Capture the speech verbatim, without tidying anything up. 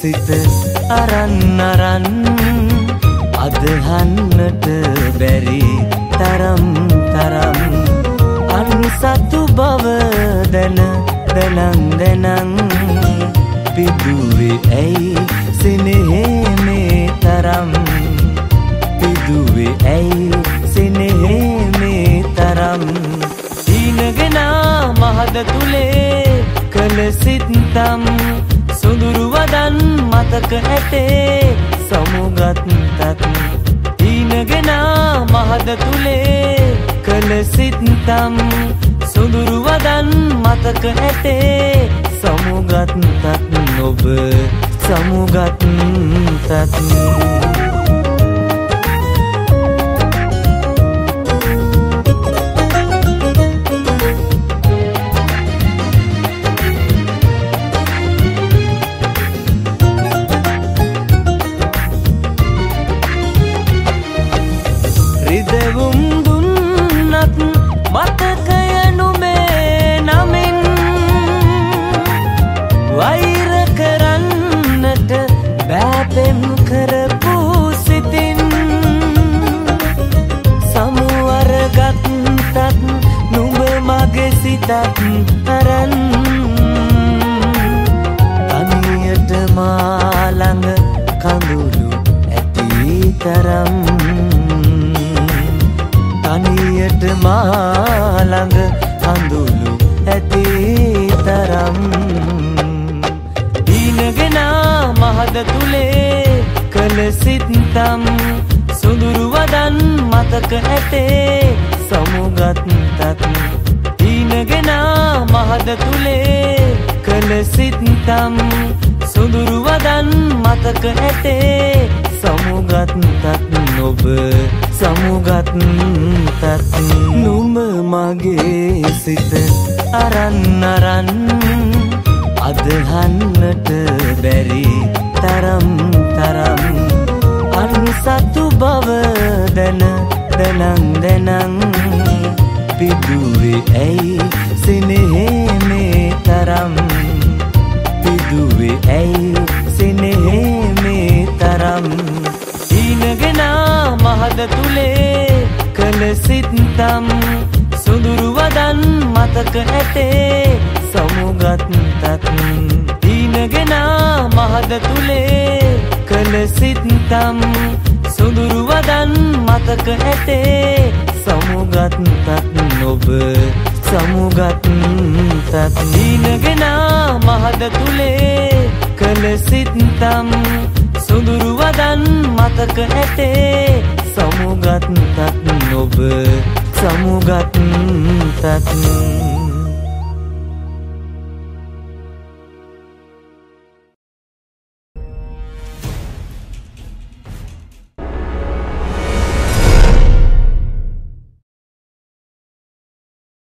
සිත අරන් අරන් අදහන්නට බැරි තරම් තරම් අන්සතු බව දැන දැනන් දැනන් පිදුවේ ඇයි සෙනෙහේ මේ තරම් පිදුවේ ඇයි සෙනෙහේ මේ තරම් ඊනගෙන මහද තුලේ කළ සිත්තම් සොඳුරු වදන් මතක ඇතේ සමුගත් තත් ඊනගෙන මහද තුලේ කළ සිත්තම් සොඳුරු වදන් මතක ඇතේ සමුගත් තත් ඔබ සමුගත් තත් රිදවුම් දුන්නත් මතකය නුමේ නමින් වෛර කරන්නට බෑපෙම් කරපු සිතින් සමුවරගත්තත් නුඹ මගේ සිතත් අරන් තනියට මා ළඟ කඳුළු ඇති තරම් තනියට මා ළඟ කඳුළු ඇති තරම් ඊනගෙන මහද තුලේ කළ සිත්තම් සොඳුරු වදන් මතක ඇතේ සමුගත් තත් ඊනගෙන මහද තුලේ කළ සිත්තම් සොඳුරු වදන් මතක ඇතේ සමුගත් තත් ඔබ සමුගත් තත් නුඹ මගේ සිත අරන් අරන් අදහන්නට බැරි තරම් තරම් අන්සතු බව දැන දැනන් දැනන් පිදුවේ ඇයි සෙනෙහේ මේ තරම් පිදුවේ ඇයි සෙනෙහේ මේ තරම් ඊනගෙන මහද තුලේ කළ සිත්තම් සොඳුරු වදන් මතක ඇතේ සමුගත් තත් ඊනගෙන මහද තුලේ කළ සිත්තම් සොඳුරු වදන් මතක ඇතේ සමුගත් තත් ඔබ සමුගත් තත් ඊනගෙන මහද තුලේ කළ සිත්තම් සොඳුරු වදන් මතක ඇතේ සමුගත් තත් ඔබ සමුගත් තත්